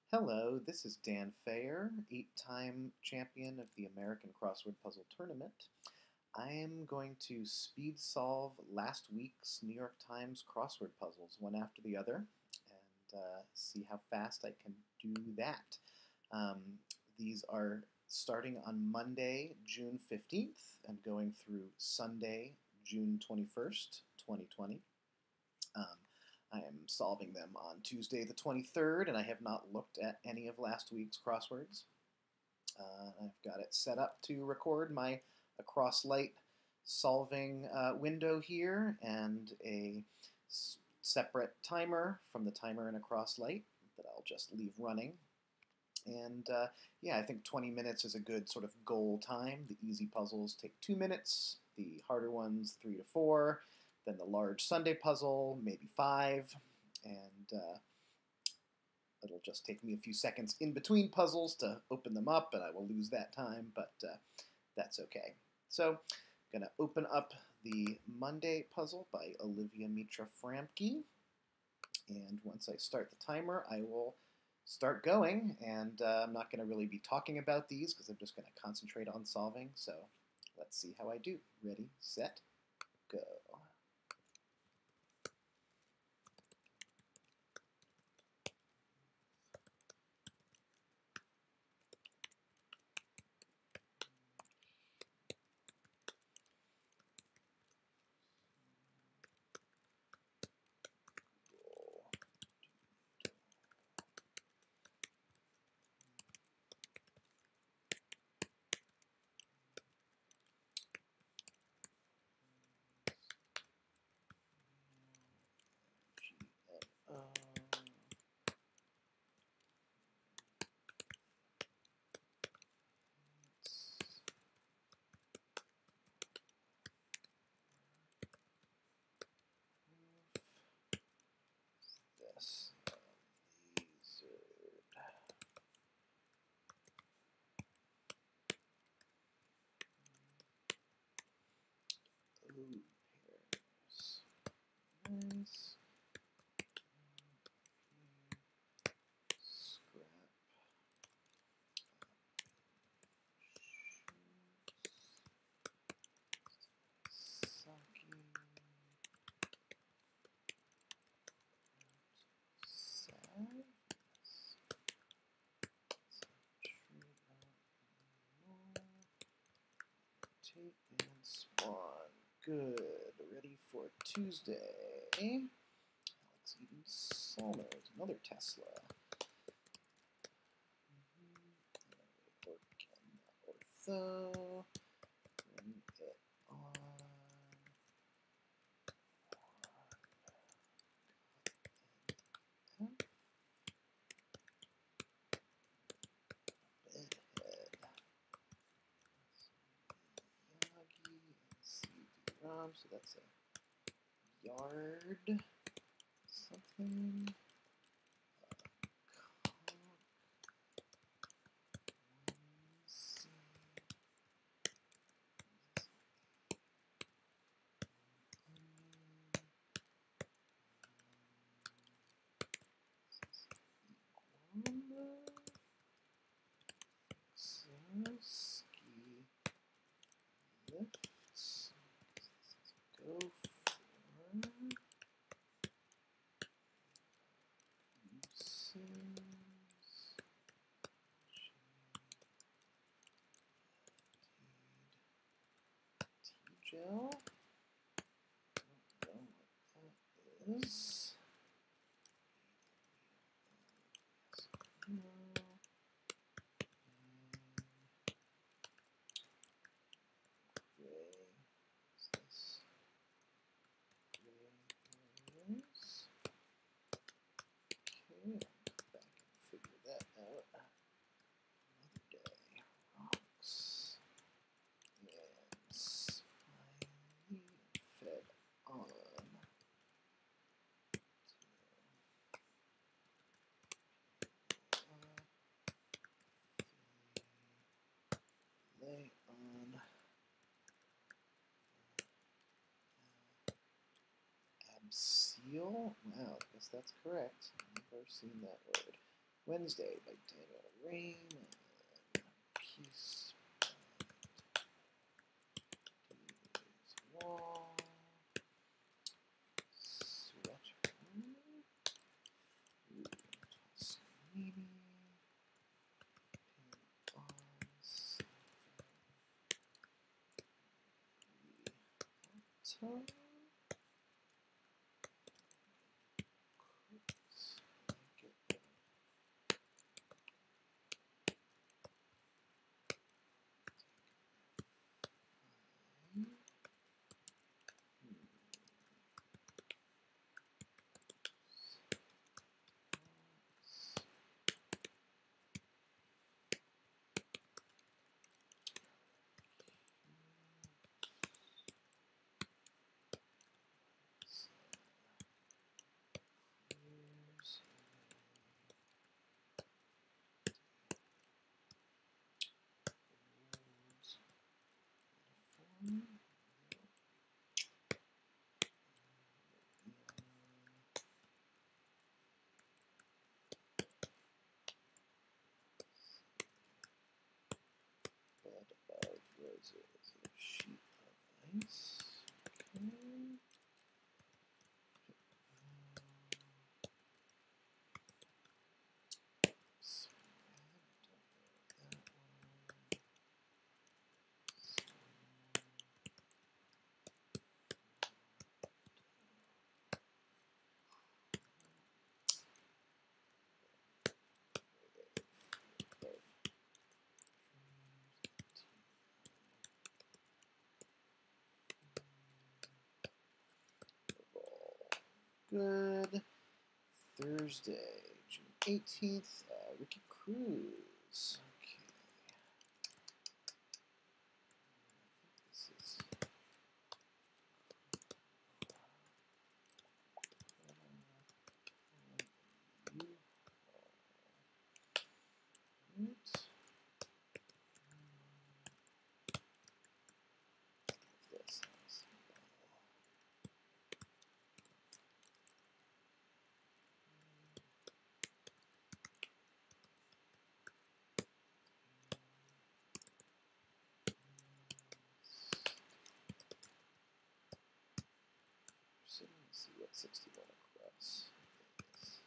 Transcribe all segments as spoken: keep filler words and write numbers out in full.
Hello, this is Dan Feyer, eight-time champion of the American Crossword Puzzle Tournament. I am going to speed solve last week's New York Times crossword puzzles one after the other and uh, see how fast I can do that. Um, these are starting on Monday, June fifteenth and going through Sunday, June twenty-first, twenty twenty. Um, I am solving them on Tuesday the twenty-third, and I have not looked at any of last week's crosswords. Uh, I've got it set up to record my across light solving uh, window here and a separate timer from the timer in across light that I'll just leave running. And uh, yeah, I think twenty minutes is a good sort of goal time. The easy puzzles take two minutes, the harder ones three to four. Then the large Sunday puzzle, maybe five, and uh, it'll just take me a few seconds in between puzzles to open them up, and I will lose that time, but uh, that's okay. So I'm going to open up the Monday puzzle by Olivia, Mitra, Framke, and once I start the timer, I will start going, and uh, I'm not going to really be talking about these because I'm just going to concentrate on solving, so let's see how I do. Ready, set, go. Nice. Scrap. Saki. Sad. Tape and spawn. Good. Ready for Tuesday. Alex Eaton-Salners, another Tesla. Mm-hmm. Ortho. Bring it on. Bedhead. Yagi and C D ROM, so that's a yard something. Ski lifts. Go for uses. T-gel. Don't know what that is. No. Lay on abseal. Wow, I guess that's correct. I've never seen that word. Wednesday by Daniel Raymon. Peace. Wall. Sweater. Ooh, Toscanini. Pin on silver. Cruz. Bed of roses, a sheet of ice. Okay. Good. Thursday, June eighteenth, uh, Ricky Cruz. Okay. This is Let's see what sixty-one across is.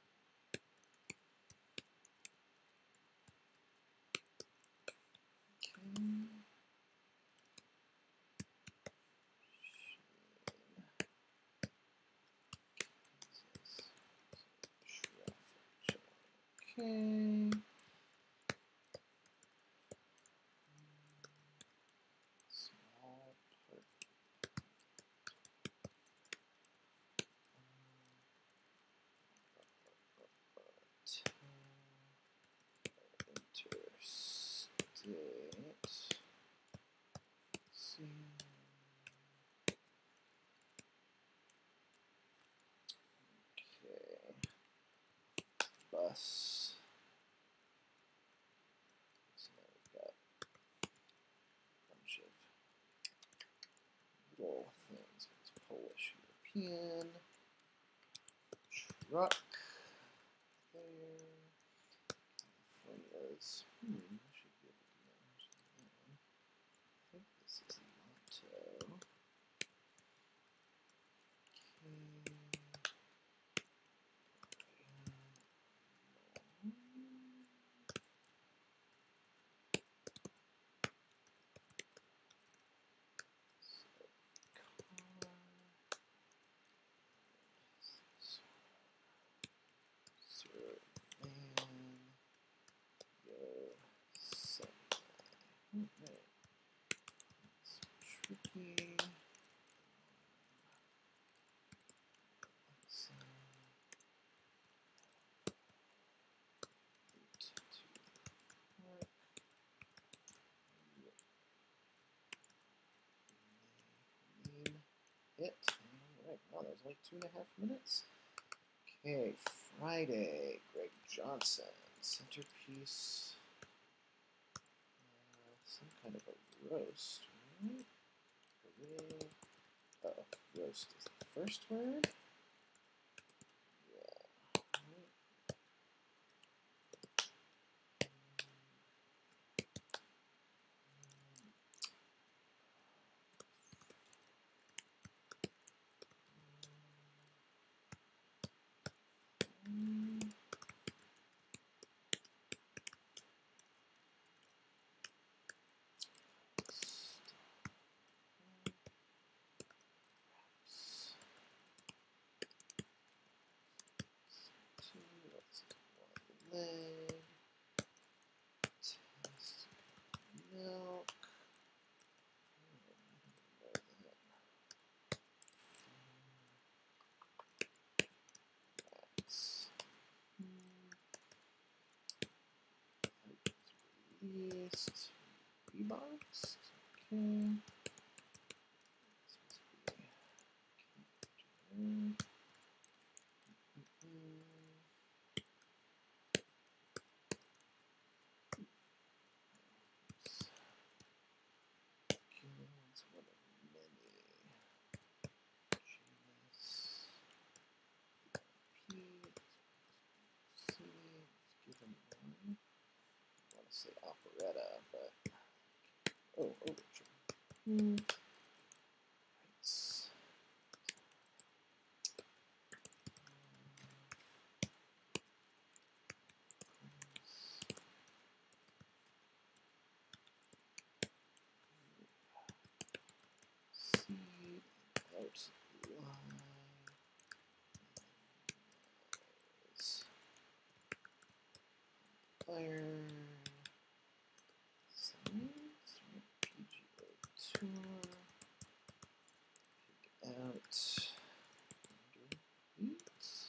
Okay. Okay. Small part. Interstate. See. Okay. Bus. So now we've got a bunch of little things. It's Polish, European. Truck. There. California's. Hmm, I should be able to manage that. I think this is Motto. Okay. Tricky. Let's uh, eight to work. Name it. Alright, wow, that was like two and a half minutes. Okay, Friday, Greg Johnson, centerpiece. Uh, some kind of a roast, right? Oh, roast is the first word. Yeah. leg, test milk. Released, reboxed, okay. This must be mm-hmm. Kids, what a many. Genus. P. C. Let's give him one. I want to say operetta, but oh, overture. Hmm. Rights. Seed outline. Byron. Science. P G O tour. Pick out. Beats.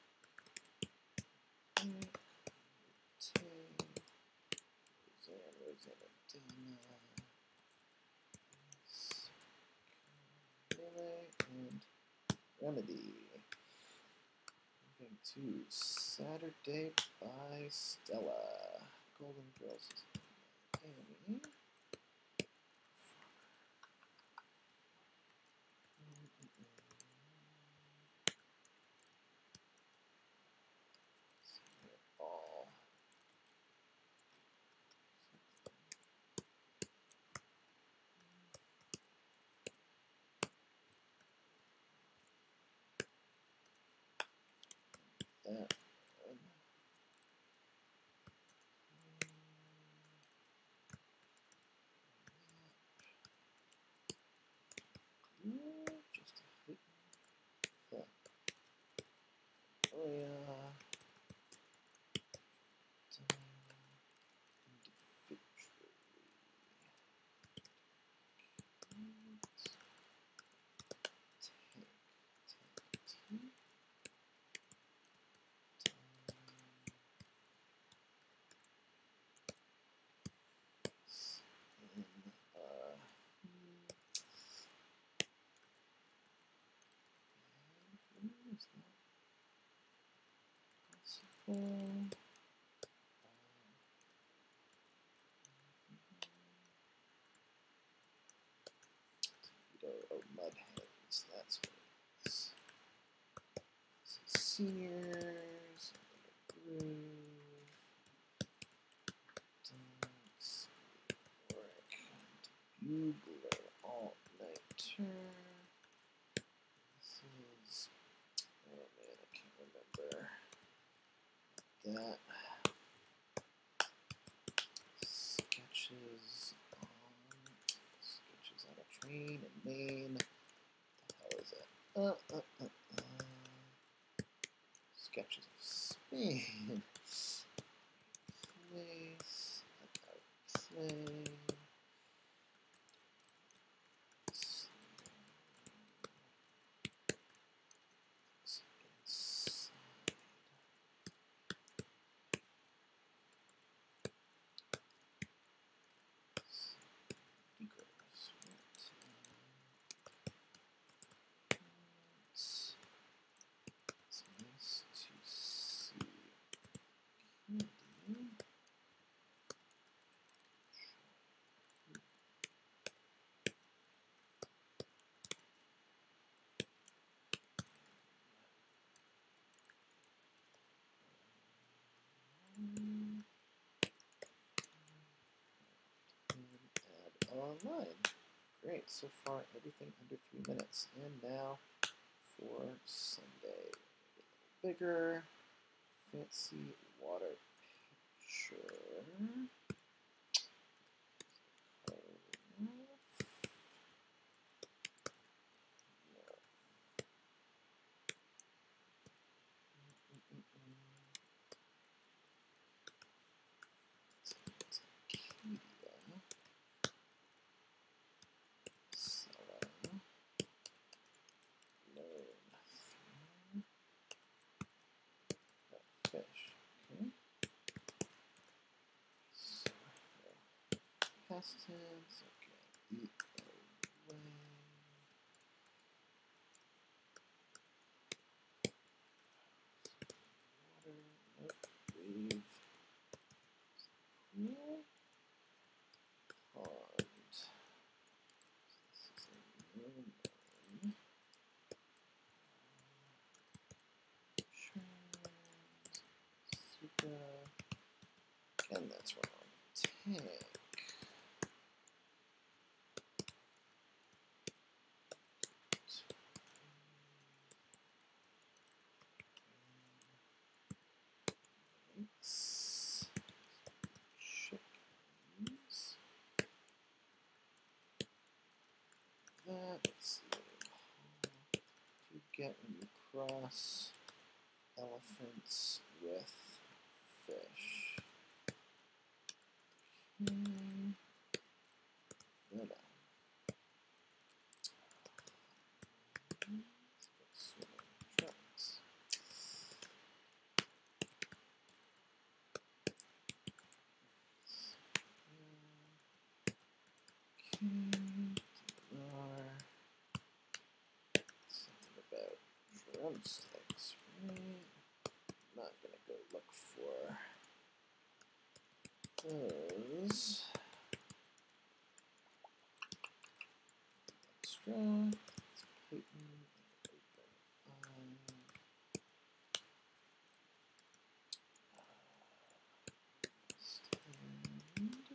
Roseanne, Rosanna, Dana. Melee and Remedy. Moving to Saturday by Stella. Golden Girls is Miami. All. That one. Ooh, just a hit. Huh. Oh yeah. Um, oh, mud hens, that's what it is. This is seniors, groove, dance, work, and bugler, all nighter. This is, oh man, I can't remember that. Sketches on, sketches on a train in Maine. What the hell is that? Uh, uh, uh, uh. Sketches of Spain. Place, play. Online. Great, so far everything under three minutes. And now for Sunday. A little bigger, fancy water picture. past tense. Okay. Eat away. Water. Nope. Breathe. Cool. Pond. This is a noun. Suka. And that's wrong. Tank. Thanks. Chickens. That, let's see. You get when you cross elephants with fish. Hmm. That. Swimming trunks. Something about drumsticks, right? I'm not gonna go look for those. Extra. Peyton. Open. Stand.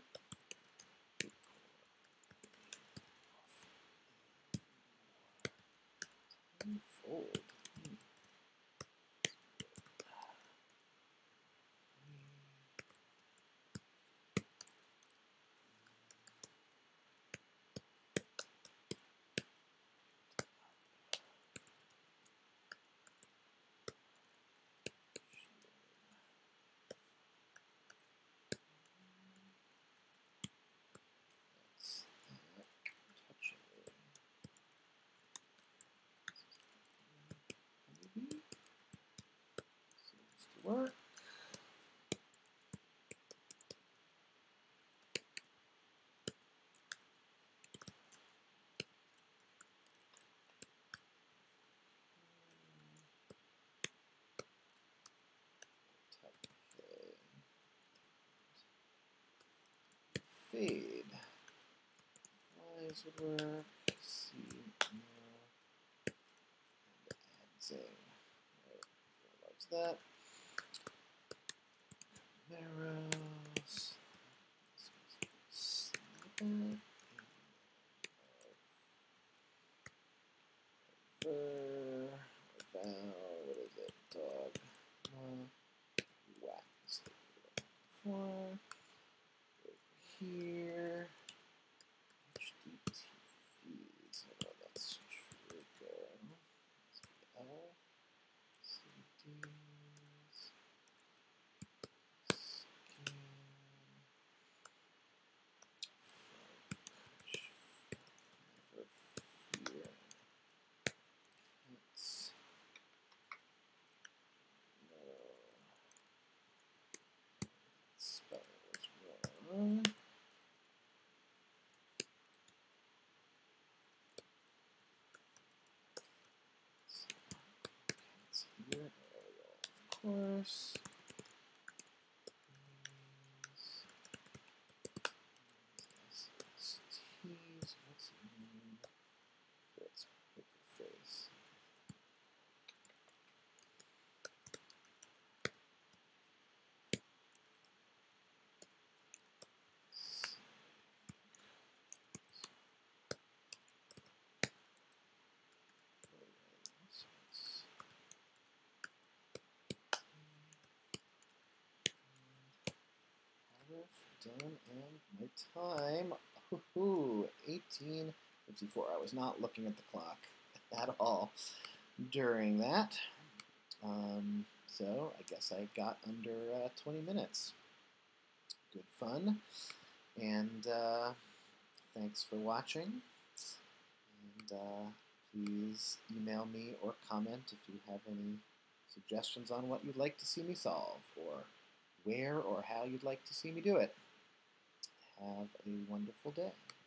Fold. Hmm. That's that. Touching it. Maybe. Seems to work. Fade. Flies would work. See, no. And add zing. Right. Loves that. Marrows. Snap it. Ver. Vow. What is it? Dog. Uh, whack. Four. Here, H D T Vs, how about that's trigger, L, C Ds, scan, never fear, cats, no, spelling was wrong. Here, there we go, of course. S S Ts, what's it mean? Let's put the face. Done and my time. Ooh, eighteen fifty-four. I was not looking at the clock at all during that. Um, so I guess I got under uh, twenty minutes. Good fun. And uh, thanks for watching. And uh, please email me or comment if you have any suggestions on what you'd like to see me solve or where or how you'd like to see me do it. Have a wonderful day.